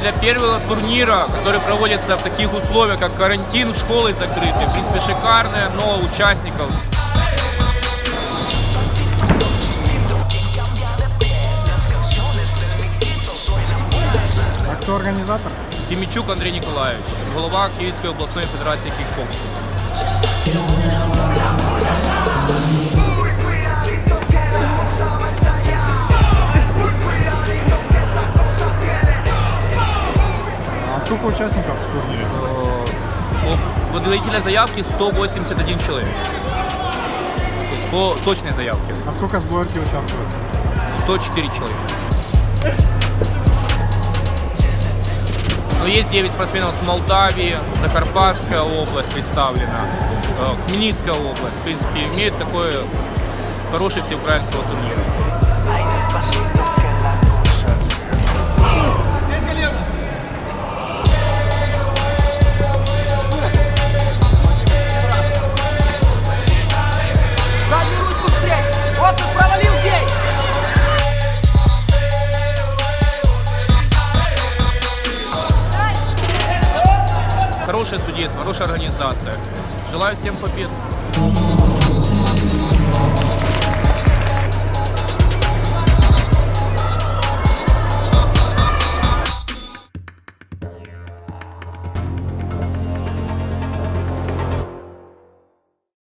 для первого турнира, который проводится в таких условиях, как карантин, школы закрыты. В принципе, шикарная, много участников. А кто организатор? Тимичук Андрей Николаевич, голова Киевской областной федерации кикбоксинга. А сколько участников в турнире? Выдавителя заявки 181 человек. То есть по точной заявке. А сколько сборки участвует? 104 человека. Но есть 9 спортсменов с Молдавии, Закарпатская область представлена, Хмельницкая область. В принципе, имеет такой хороший всеукраинского турнира. Хорошее судейство, хорошая организация. Желаю всем побед.